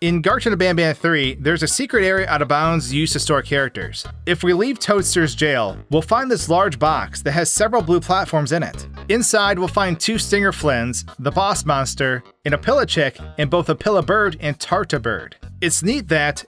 In Garten of Banban 3, there's a secret area out of bounds used to store characters. If we leave Toadster's jail, we'll find this large box that has several blue platforms in it. Inside, we'll find 2 stinger flins, the boss monster, and a pillow chick, and both a pillow bird and tarta bird. It's neat that,